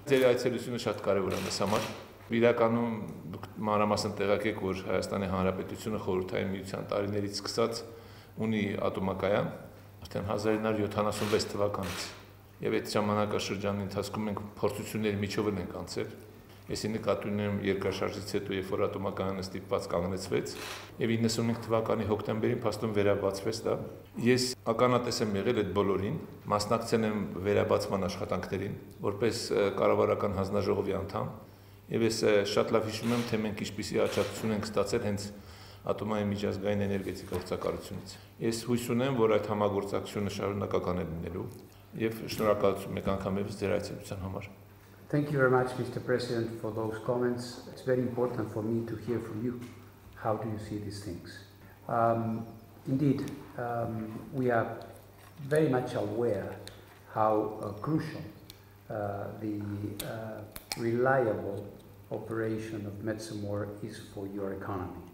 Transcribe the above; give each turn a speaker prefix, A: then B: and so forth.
A: Ձեր այցելությունը շատ կարևոր է մեզ համար։ Իրականում դուք մանրամասն տեղյակ եք, որ Հայաստանի Հանրապետությունը խորհրդային միության տարիներից սկսած ունի ատոմակայան արդեն 1976 թվականից։ Եվ այդ ժամանակաշրջանի ընթացքում մենք փորձությունների միջով ենք անցել։ Եսի նկատի ունեմ երկրաշարժից հետո, երբ որ ատոմակայանը ստիպված կանգնեցվեց, եւ 95 թվականի հոկտեմբերին փաստորեն վերաբացվեց դա։ Ես ականատես եմ եղել այդ բոլորին, մասնակցել եմ վերաբացման աշխատանքներին, որպես կառավարական հանձնաժողովի անդամ, եւ ես շատ լավ հիշում եմ, թե մենք ինչպիսի աջակցություն ենք ստացել հենց Ատոմային միջազգային էներգետիկ գործակալությունից։ Ես հույս ունեմ, որ այդ համագործակցությունը շարունակական է լինելու եւ շնորհակալություն մեկ անգամ եւս ձեր այցելության համար։
B: Thank you very much, Mr. President, for those comments. It's very important for me to hear from you. How do you see these things? Indeed, we are very much aware how crucial the reliable operation of Metsamor is for your economy.